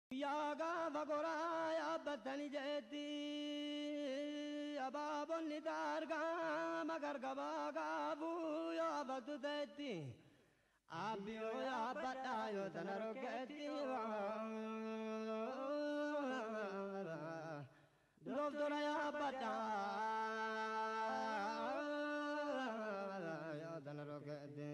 Yaga bagora ya batani jeti ababon nidarga magar gabaga bu ya batudeti abyo ya batayo tanaroketi doctora ya batayo tanaroketi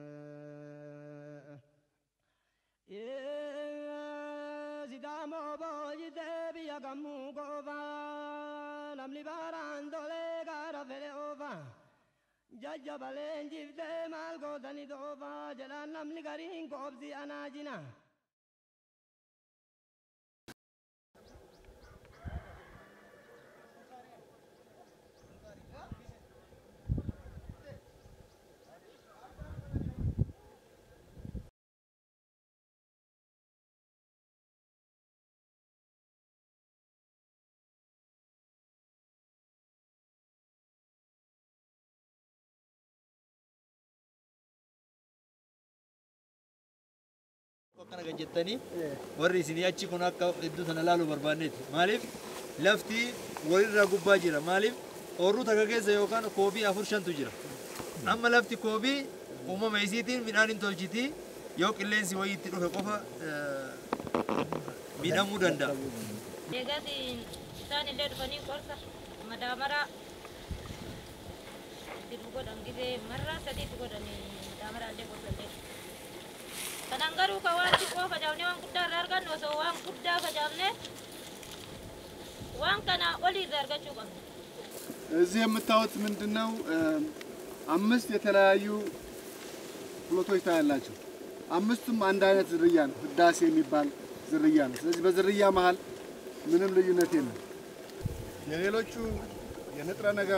Sidamo boy devi agamu gova namli barandole gara fere ova jajja balen jivde mal godani dova jalan namli garin kobzi anajina وكان جتني وريسني أشي كنا كدو سنلالو بربانيت مالف لفتي ورير رغوبا جرا مالف أورو تكاكي زيوكان كوبي أفرشان تجرا أما لفتي كوبي وما ميزيتين من آلين تولجتي يوك اللين سوي تروح قفا بينامو دندا يجادي ثاني اللي رفني كورسا مدامرة تقول أم كذا مرة سدي تقول أني مدامرة اللي كورسا Kananggaru kawanti ko kajamne wang kudda rargan waso wang kudda kajamne wang kana oli rarga chuga እዚህ የምታዩት ምንድነው አምስት የተለያዩ ፕሎቶች ታያላችሁ አምስቱም አንድ አይነት ዝርያ ነው ህዳሴ የሚባል ዝርያ ነው ስለዚህ በዝርያ መሃል ምንም ልዩነት የለም የሌሎቹ የንጥረ ነገር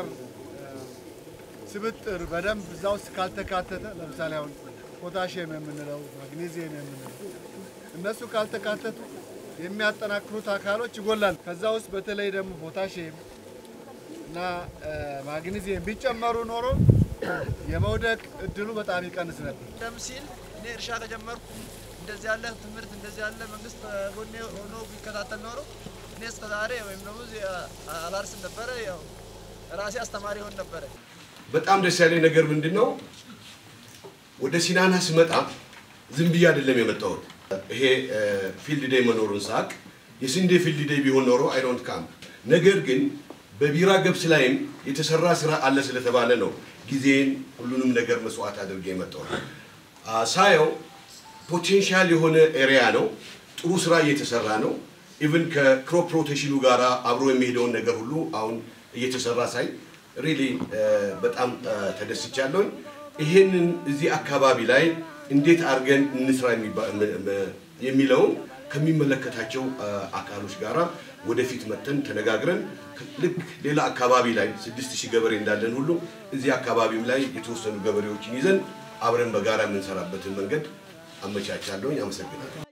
ስብጥር በደንብ እዛው ካልተካተተ ለምሳሌ አሁን ፖታሺየም የምንለው ማግኔዚየም የምንለው እነሱ ካልተካተቱ የሚያጠናክሩት አካሎች ይጎላል ከዛ ውስጥ በተለይ ደግሞ ፖታሺየም እና ማግኔዚየም ቢጨመሩ ኖሮ የመውደቅ እድሉ በጣም ይቀንስ ነበር ደምሲል እኔ እርሻ ከጀመርኩ እንደዚህ ያለ ትምህርት እንደዚህ ያለ መንግስት ጎኔ ሆኖ ቢከታተል ኖሮ እኔ እስከዛሬ ወይም ደግሞ አላርስም ነበር ያው ራሴ አስተማሪ ሆን ነበር በጣም ደስ ያለኝ ነገር ምንድነው ወደ ሲናና ስመጣ ዝም ብዬ አይደለም የመጣሁት ይሄ ፊልድ ዴይ መኖሩን ሳቅ የስንዴ ፊልድ ዴይ ቢሆን ኖሮ አይ ዶንት ካም ነገር ግን በቢራ ገብስ ላይም የተሰራ ስራ አለ ስለተባለ ነው ጊዜን ሁሉንም ነገር መስዋዕት አድርጌ የመጣሁት ሳየው ፖቴንሻል የሆነ ኤሪያ ነው ጥሩ ስራ እየተሰራ ነው ኢቭን ከክሮፕ ሮቴሽኑ ጋራ አብሮ የሚሄደውን ነገር ሁሉ አሁን እየተሰራ ሳይ ሪሊ በጣም ተደስቻለሁ ይሄንን እዚህ አካባቢ ላይ እንዴት አርገን እንስራ የሚለው ከሚመለከታቸው አካሎች ጋራ ወደፊት መተን ተነጋግረን ልክ ሌላ አካባቢ ላይ 6000 ገበሬ እንዳለን ሁሉ እዚህ አካባቢም ላይ የተወሰኑ ገበሬዎችን ይዘን አብረን በጋራ የምንሰራበትን መንገድ አመቻቻለሁ አመሰግናለሁ